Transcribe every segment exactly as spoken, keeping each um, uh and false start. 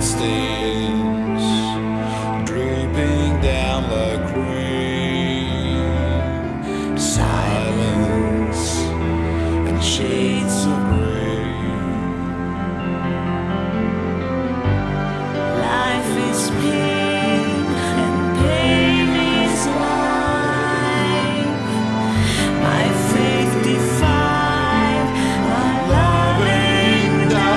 bloodstains dripping down like rain. Silence and shades of gray. Life is pain and pain is life. My faith defied, my loving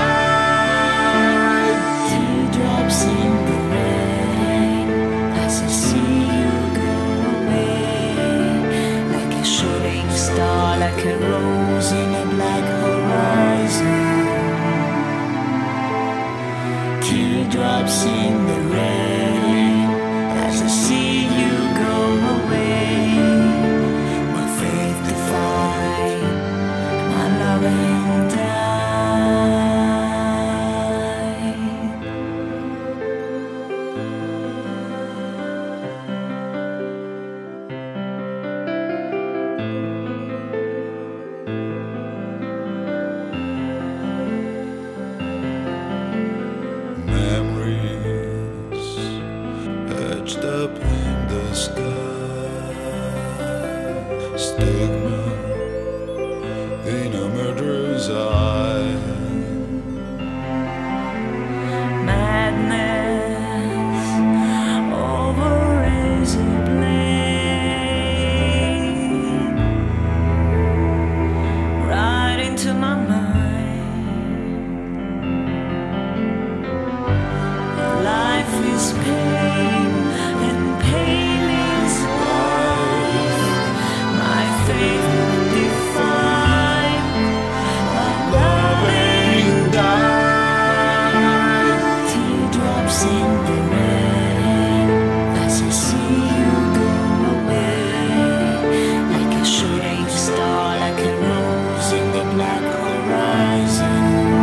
died. Teardrops in the rain as I see you go away, like a shooting star, like a rose in a black horizon. Teardrops in the rain as I see you go away. My faith defied, my loving died. Memories etched up in the sky. Stigma in a murderer's eye. Madness over razor blade, right into my mind. Life is pain and pain is life. My faith defied, my loving died. Teardrops in the rain as I see you go away, like a shooting star, like a rose in the black horizon.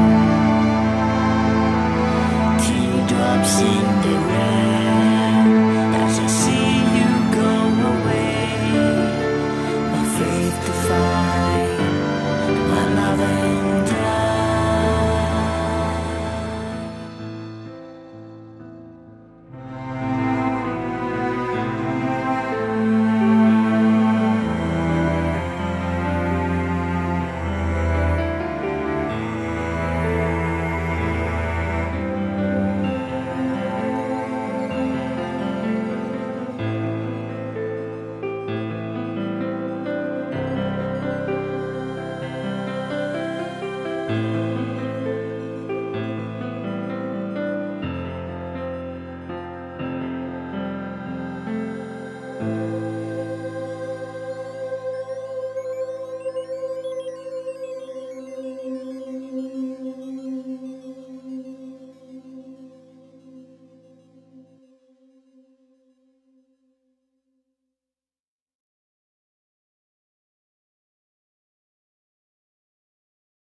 Teardrops in the rain as I see you go away. My faith defied, my loving died.